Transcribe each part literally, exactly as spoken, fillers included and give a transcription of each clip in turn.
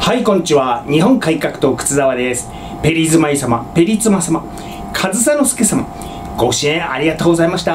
はい、こんにちは。日本改革党靴沢です。ペリズマイ様、ペリツマ様、上総介様、ご支援ありがとうございました。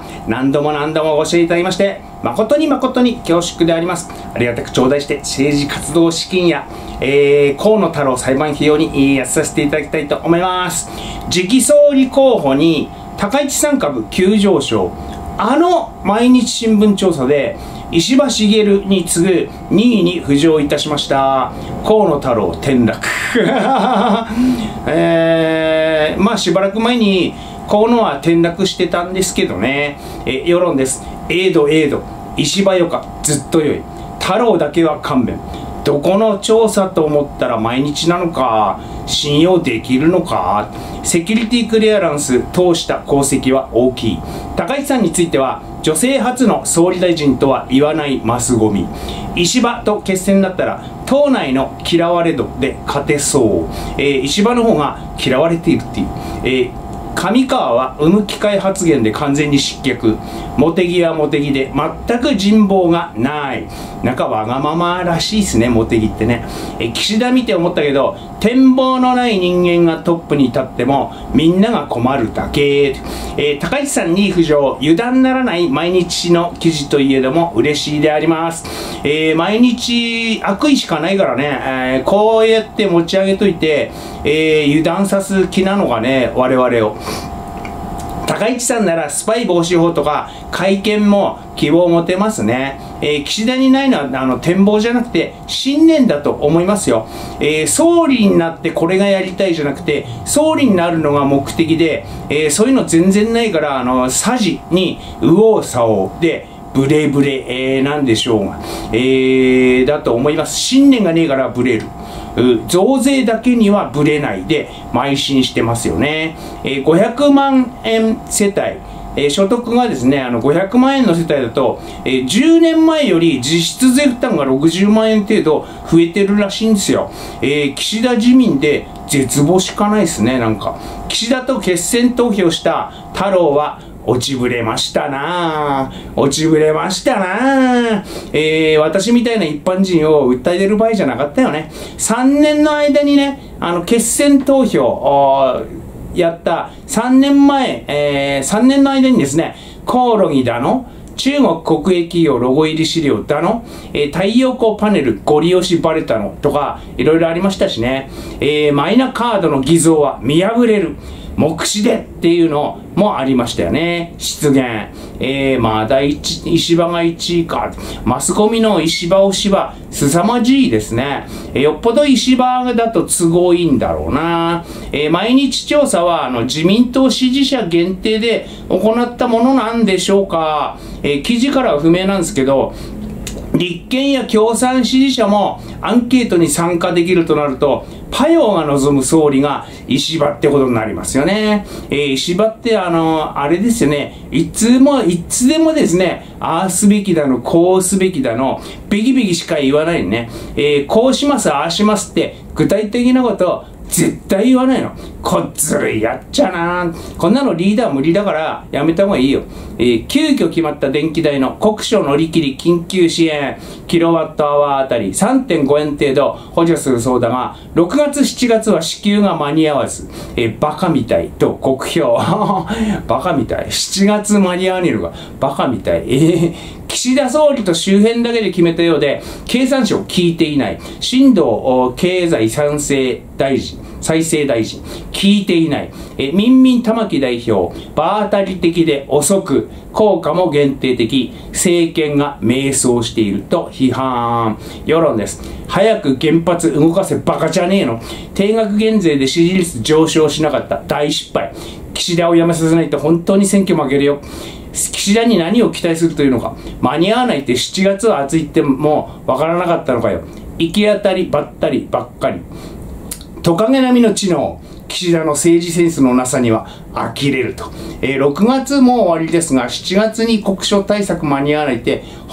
何度も何度もご支援いただきまして、誠に誠に恐縮であります。ありがたく頂戴して、政治活動資金や、えー、河野太郎裁判費用にやさせていただきたいと思います。次期総理候補に、高市三株急上昇。あの毎日新聞調査で、石破茂に次ぐにいに浮上いたしました河野太郎転落えー、まあしばらく前に河野は転落してたんですけどね、え世論です。ええどええど石破よかずっとよい太郎だけは勘弁。どこの調査と思ったら毎日なのか信用できるのか。セキュリティクリアランス通した功績は大きい。高市さんについては女性初の総理大臣とは言わないマスゴミ。石破と決戦だったら党内の嫌われ度で勝てそう、えー、石破の方が嫌われているっていう、えー上川は産む機会発言で完全に失脚。茂木は茂木で全く人望がない。なんかわがままらしいですね、茂木ってね。え岸田見て思ったけど、展望のない人間がトップに立ってもみんなが困るだけ。えー、高市さんに浮上、油断ならない毎日の記事といえども嬉しいであります。えー、毎日悪意しかないからね、えー、こうやって持ち上げといて、えー、油断さす気なのがね、我々を。高市さんならスパイ防止法とか会見も希望を持てますね。えー、岸田にないのはあの展望じゃなくて信念だと思いますよ。えー、総理になってこれがやりたいじゃなくて総理になるのが目的で、えー、そういうの全然ないからあのさじに右往左往でブレブレ、えー、なんでしょうが、えー、だと思います。信念がねえからブレる。増税だけにはぶれないで邁進してますよね。えー、ごひゃくまんえん世帯、えー、所得がですね、あのごひゃくまんえんの世帯だと、えー、じゅうねんまえより実質税負担がろくじゅうまんえん程度増えてるらしいんですよ。えー、岸田自民で絶望しかないですね、なんか。岸田と決選投票した太郎は落ちぶれましたなぁ。落ちぶれましたなぁ。えー、私みたいな一般人を訴えてる場合じゃなかったよね。さんねんの間にね、あの、決選投票やったさんねんまえ、えー、さんねんの間にですね、コオロギだの、中国国営企業ロゴ入り資料だの、えー、太陽光パネルご利用しバレたのとか、いろいろありましたしね。えー、マイナカードの偽造は見破れる。目視でっていうのもありましたよね。失言。えー、まだ石破がいちいか。マスコミの石破推しは凄まじいですね。えー、よっぽど石破だと都合いいんだろうな。えー、毎日調査はあの自民党支持者限定で行ったものなんでしょうか。えー、記事からは不明なんですけど、立憲や共産支持者もアンケートに参加できるとなると、パヨが望む総理が石破ってことになりますよね。えー、石破ってあの、あれですよね。いつも、いつでもですね、ああすべきだの、こうすべきだの、ビギビギしか言わないね。えー、こうします、ああしますって具体的なことを絶対言わないの。こっずるいやっちゃな。こんなのリーダー無理だからやめた方がいいよ。えー、急遽決まった電気代の国書乗り切り緊急支援、キロワットアワーあたり さんてんごえん程度補助するそうだが、ろくがつしちがつは支給が間に合わず、えー、バカみたいと酷評。バカみたい。しちがつ間に合わねえのか。バカみたい。えー岸田総理と周辺だけで決めたようで、経産省聞いていない。新藤経済再生大臣、再生大臣、聞いていない。え、民民玉木代表、場当たり的で遅く、効果も限定的、政権が迷走していると批判。世論です。早く原発動かせバカじゃねえの。定額減税で支持率上昇しなかった大失敗。岸田を辞めさせないと本当に選挙負けるよ。岸田に何を期待するというのか。間に合わないってしちがつは暑いってもわからなかったのかよ。行き当たりばったりばっかり。トカゲ並みの知能。岸田の政治センスのなさには呆れると。えー、ろくがつも終わりですが、しちがつに国書対策間に合わないって、本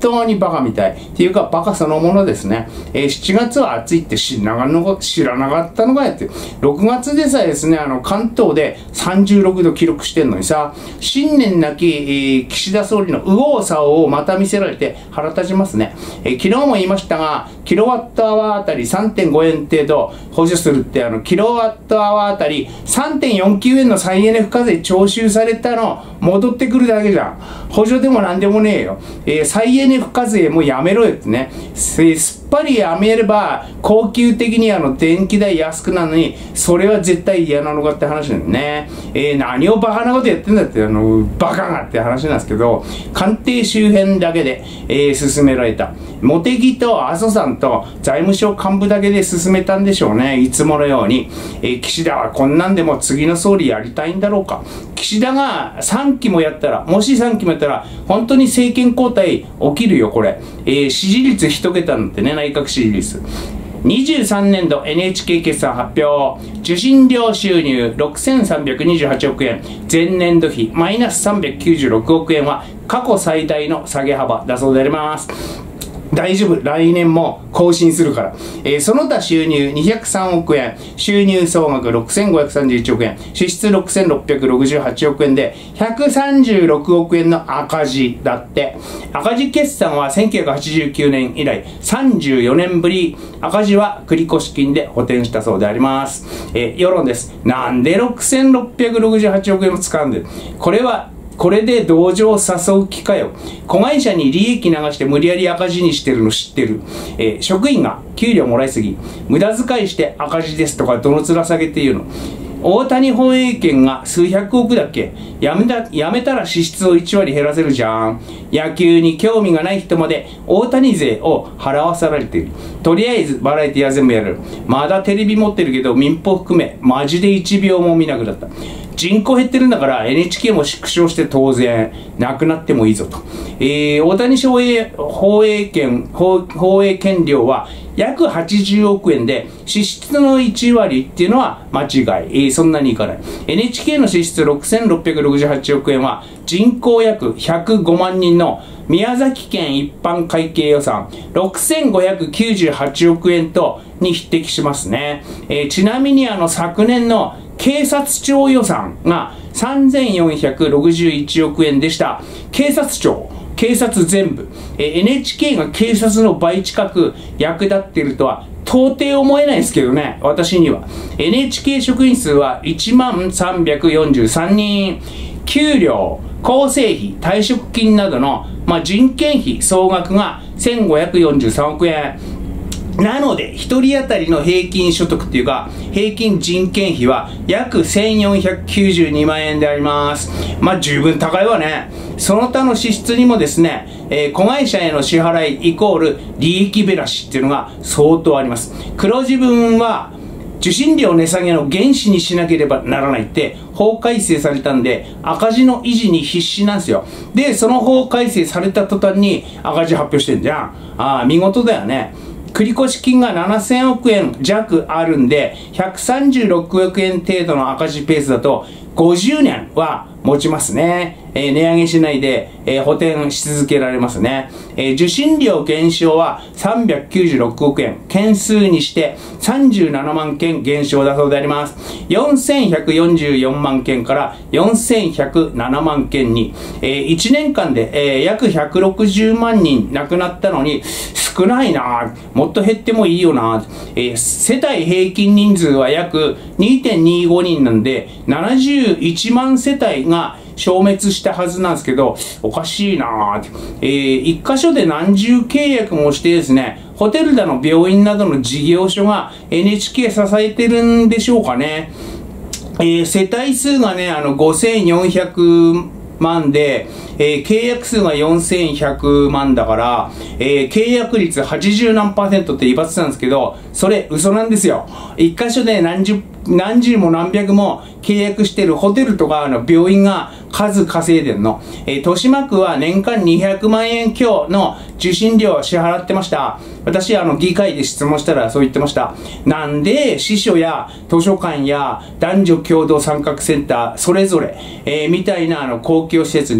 当にバカみたいっていうかバカそのものですね。えー、しちがつは暑いって知らなの知らなかったのかやって、ろくがつでさえですね、あの関東でさんじゅうろくど記録してんのにさ、新年なき、えー、岸田総理の右往左往をまた見せられて腹立ちますね。えー、昨日も言いましたが、キロワットアワーあたり さんてんごえん程度補助するって、あのキロワットアワーあたり さんてんよんきゅうえんの再エネ付加税徴収されたの戻ってくるだけじゃん。補助でもなんでもねえよ。えー、再エネ付加税もやめろよってね。すっぱりやめれば恒久的にあの電気代安くなるのに、それは絶対嫌なのかって話だよね。えー、何をバカなことやってんだって、あのバカがって話なんですけど、官邸周辺だけで、えー、進められた。茂木と麻生さんと財務省幹部だけで進めたんでしょうね、いつものように。えー、岸田はこんなんでも次の総理やりたいんだろうか。岸田がさんきもやったら、もしさんきもやったら、本当に政権交代起きるよ、これ。えー、支持率一桁なんてね、内閣支持率。にじゅうさんねんど エヌエイチケー 決算発表。受信料収入ろくせんさんびゃくにじゅうはちおくえん。前年度比マイナスさんびゃくきゅうじゅうろくおくえんは過去最大の下げ幅だそうであります。大丈夫、来年も更新するから。えー、その他収入にひゃくさんおくえん、収入総額ろくせんごひゃくさんじゅういちおくえん、支出ろくせんろっぴゃくろくじゅうはちおくえんでひゃくさんじゅうろくおくえんの赤字だって。赤字決算はせんきゅうひゃくはちじゅうきゅうねん以来さんじゅうよねんぶり。赤字は繰越金で補填したそうであります。えー、世論です。なんでろくせんろっぴゃくろくじゅうはちおくえんも使うんだよ。これはこれで同情を誘う気かよ。子会社に利益流して無理やり赤字にしてるの知ってる。えー、職員が給料もらいすぎ、無駄遣いして赤字ですとかどの面下げっていうの。大谷放映権が数百億だっけ。やめた、やめたら支出をいちわり減らせるじゃん。野球に興味がない人まで大谷税を払わされている。とりあえずバラエティは全部やる。まだテレビ持ってるけど民放含めマジでいちびょうも見なくなった。人口減ってるんだから エヌエイチケー も縮小して当然なくなってもいいぞと。えー、大谷翔平放映権放、放映権料は約はちじゅうおくえんで支出のいちわりっていうのは間違い、えー、そんなにいかない。 エヌエイチケー の支出ろくせんろっぴゃくろくじゅうはちおくえんは人口約ひゃくごまんにんの宮崎県一般会計予算ろくせんごひゃくきゅうじゅうはちおくえんとに匹敵しますね。えー、ちなみにあの昨年の警察庁予算がさんぜんよんひゃくろくじゅういちおくえんでした。警察庁、警察全部、えー、エヌエイチケー が警察の倍近く役立っているとは到底思えないですけどね、私には。エヌエイチケー 職員数はいちまんさんびゃくよんじゅうさんにん。給料、構成費、退職金などの、まあ、人件費総額がせんごひゃくよんじゅうさんおくえん。なので、一人当たりの平均所得っていうか、平均人件費は約せんよんひゃくきゅうじゅうにまんえんであります。まあ、十分高いわね。その他の支出にもですね、えー、子会社への支払いイコール利益べらしっていうのが相当あります。黒字分は、受信料値下げの原資にしなければならないって法改正されたんで、赤字の維持に必死なんですよ。で、その法改正された途端に赤字発表してんじゃん。ああ、見事だよね。繰越金がななせんおくえん弱あるんで、ひゃくさんじゅうろくおくえん程度の赤字ペースだとごじゅうねんは持ちますね。えー、値上げしないで、えー、補填し続けられますね。えー、受信料減少はさんびゃくきゅうじゅうろくおくえん、件数にしてさんじゅうななまんけん減少だそうであります。よんせんひゃくよんじゅうよんまんけんからよんせんひゃくななまんけんに、えー、いちねんかんで、えー、約ひゃくろくじゅうまんにん亡くなったのに、少ないな、もっと減ってもいいよな。えー、世帯平均人数は約 にてんにじゅうごにんなんで、ななじゅういちまんせたいが消滅したはずなんですけど、おかしいなぁ。えー、一箇所で何十契約もしてですね、ホテルだの病院などの事業所が エヌエイチケー 支えてるんでしょうかね。えー、世帯数がね、あのごせんよんひゃくまんで、えー、契約数がよんせんひゃくまんだから、えー、契約率はちじゅうなんパーセントって威張ってたんですけど、それ嘘なんですよ。一箇所で何十、何十も何百も契約してるホテルとかの病院が数稼いでんの。えー、豊島区は年間にひゃくまんえん強の受信料を支払ってました。私、あの、議会で質問したらそう言ってました。なんで、司書や図書館や男女共同参画センター、それぞれ、えー、みたいなあの公共施設にそれぞれ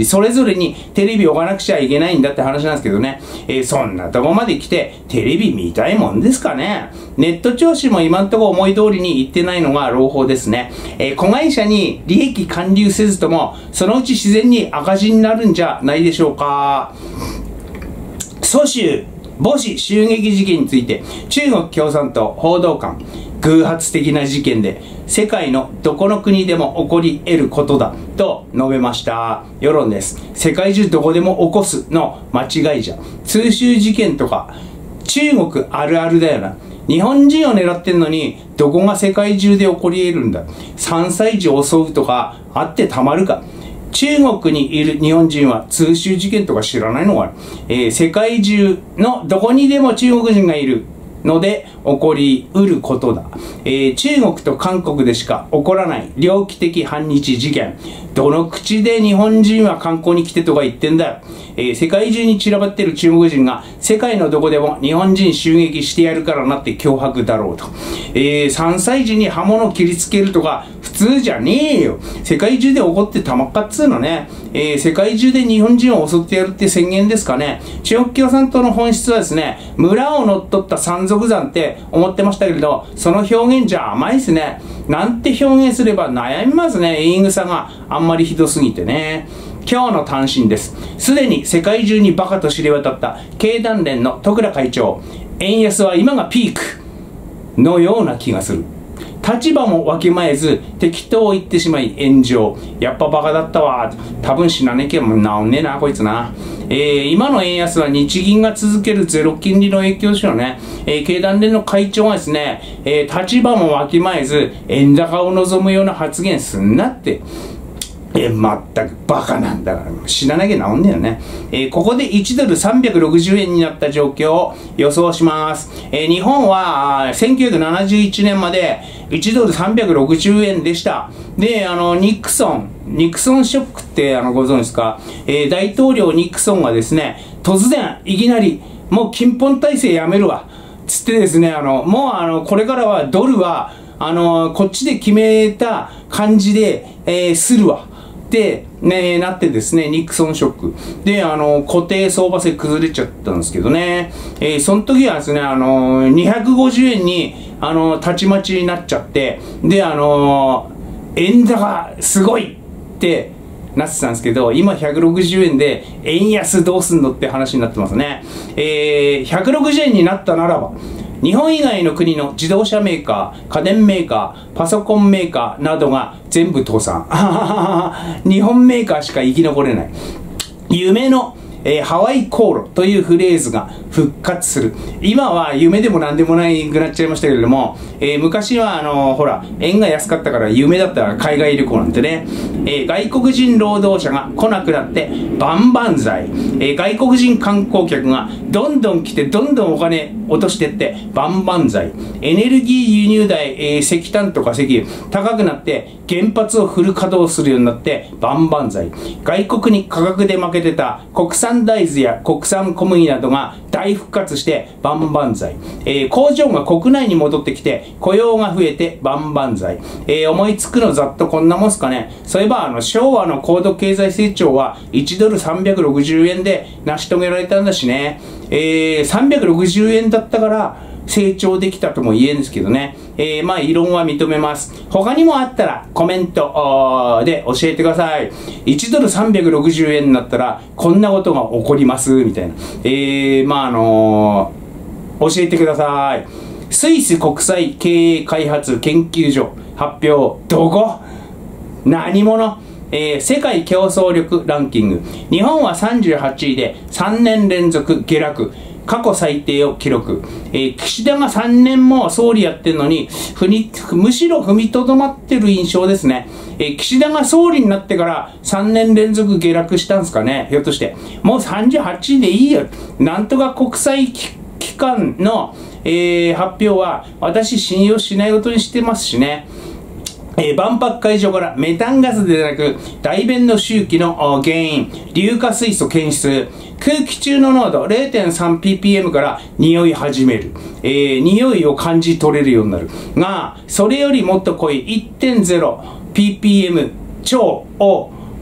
ぞれにテレビを置かなくちゃいけないんだって話なんですけどね。えー、そんなとこまで来て、テレビ見たいもんですかね。ネット調子も今んとこ思い通りにいってないのが朗報ですね。えー、子会社に利益還流せずとも、そのうち自然に赤字になるんじゃないでしょうか。蘇州母子襲撃事件について、中国共産党報道官、偶発的な事件で世界のどこの国でも起こり得ることだと述べました。世論です。世界中どこでも起こすの間違いじゃ。通州事件とか中国あるあるだよな。日本人を狙ってんのにどこが世界中で起こり得るんだ。さんさい児を襲うとかあってたまるか。中国にいる日本人は通州事件とか知らないのかな、えー、世界中のどこにでも中国人がいるので起こりうることだ、えー、中国と韓国でしか起こらない猟奇的反日事件。どの口で日本人は観光に来てとか言ってんだよ、えー、世界中に散らばってる中国人が世界のどこでも日本人襲撃してやるからなって脅迫だろうと、えー、さんさい児に刃物を切りつけるとか普通じゃねえよ。世界中で起こってたまっかっつうのね、えー、世界中で日本人を襲ってやるって宣言ですかね。中国共産党の本質はですね、村を乗っ取った山賊山って思ってましたけれど、その表現じゃ甘いですね。なんて表現すれば悩みますね。言い草があんまりひどすぎてね。今日の単身です。すでに世界中にバカと知れ渡った経団連の十倉会長、円安は今がピークのような気がする。立場もわきまえず適当言ってしまい炎上。やっぱバカだったわ。多分死なねえけど治んねえなこいつな。えー、今の円安は日銀が続けるゼロ金利の影響ですよね。えー、経団連の会長がですね、えー、立場もわきまえず円高を望むような発言すんなって。えー、まったくバカなんだから死ななきゃ治んねえよね。えー、ここでいちドルさんびゃくろくじゅうえんになった状況を予想します。えー、日本はせんきゅうひゃくななじゅういちねんまでいちドルさんびゃくろくじゅうえんでした。で、あのニクソンニクソンショックってあのご存知ですか。えー、大統領ニクソンがですね、突然いきなりもう金本体制やめるわつってですね、あのもうあのこれからはドルはあのこっちで決めた感じで、えー、するわで、ね、なってですね、ニクソンショックで、あの固定相場制崩れちゃったんですけどね、えー、その時はですね、あのにひゃくごじゅうえんにあのたちまちになっちゃって、で、あの円高すごいってなってたんですけど、今ひゃくろくじゅうえんで円安どうすんのって話になってますね。えー、ひゃくろくじゅうえんになったならば日本以外の国の自動車メーカー、家電メーカー、パソコンメーカーなどが全部倒産。日本メーカーしか生き残れない。夢の、えー、ハワイ航路というフレーズが復活する。今は夢でも何でもないくなっちゃいましたけれども、えー、昔はあのー、ほら円が安かったから夢だったら海外旅行なんてね、えー、外国人労働者が来なくなって万々歳、えー、外国人観光客がどんどん来てどんどんお金落としてって万々歳、エネルギー輸入代、えー、石炭とか石油高くなって原発をフル稼働するようになって万々歳、外国に価格で負けてた国産大豆や国産小麦などが大復活して万々歳、えー、工場が国内に戻ってきて雇用が増えて万々歳、えー、思いつくのざっとこんなもんすかね。そういえばあの昭和の高度経済成長はいちドルさんびゃくろくじゅうえんで成し遂げられたんだしね、えー、さんびゃくろくじゅうえんだったから成長できたとも言えんですけどね、えー、まあ異論は認めます。他にもあったらコメントで教えてください。いちドルさんびゃくろくじゅうえんになったらこんなことが起こりますみたいな、えー、まああのー、教えてください。スイス国際経営開発研究所発表。どこ何者、えー、世界競争力ランキング。日本はさんじゅうはちいでさんねん連続下落、過去最低を記録、えー、岸田がさんねんも総理やってるのにふにむしろ踏みとどまってる印象ですね、えー、岸田が総理になってからさんねん連続下落したんですかね。ひょっとしてもうさんじゅうはちいでいいよ。なんとか国際機関の、えー、発表は私信用しないことにしてますしね。えー、万博会場からメタンガスでなく大便の周期の原因、硫化水素検出、空気中の濃度 れいてんさんピーピーエム から匂い始める、えー、匂いを感じ取れるようになるが、それよりもっと濃い いってんゼロピーピーエム 超を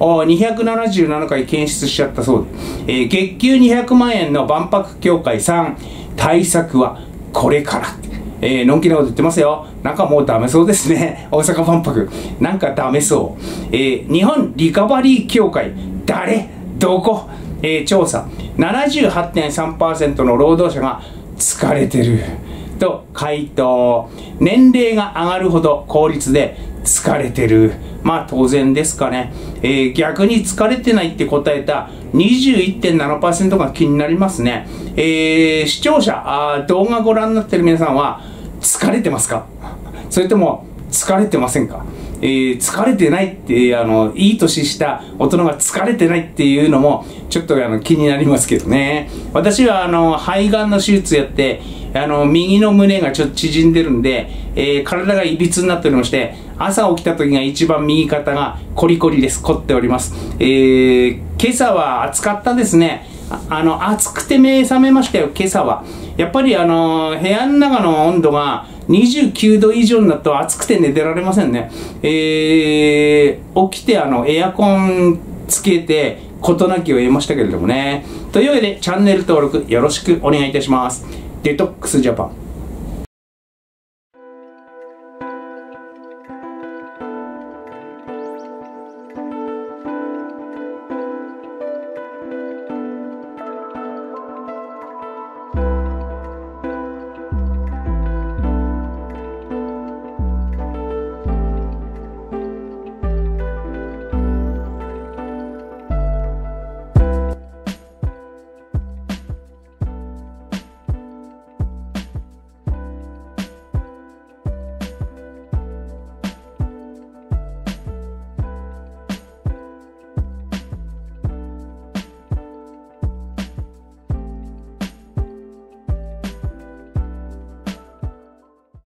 にひゃくななじゅうななかい検出しちゃったそうで、えー、月給にひゃくまんえんの万博協会さん、対策はこれから。えー、のんきなこと言ってますよ。なんかもうダメそうですね。大阪万博。なんかダメそう。えー、日本リカバリー協会。誰どこ、えー、調査。ななじゅうはちてんさんパーセント の労働者が疲れてる。と回答。年齢が上がるほど効率で疲れてる。まあ当然ですかね。えー、逆に疲れてないって答えた にじゅういってんななパーセント が気になりますね。えー、視聴者あ、動画ご覧になってる皆さんは疲れてますか？それとも疲れてませんか？えー、疲れてないってあのいい年した大人が疲れてないっていうのもちょっとあの気になりますけどね。私はあの肺がんの手術やってあの右の胸がちょっと縮んでるんで、えー、体がいびつになっておりまして、朝起きた時が一番右肩がコリコリです。凝っております。えー、今朝は暑かったですね。あの暑くて目覚めましたよ。今朝はやっぱりあの部屋の中の温度がにじゅうきゅうど以上になると暑くて寝てられませんね。えー、起きてあのエアコンつけて事なきを得ましたけれどもね。というわけでチャンネル登録よろしくお願いいたします。デトックスジャパン。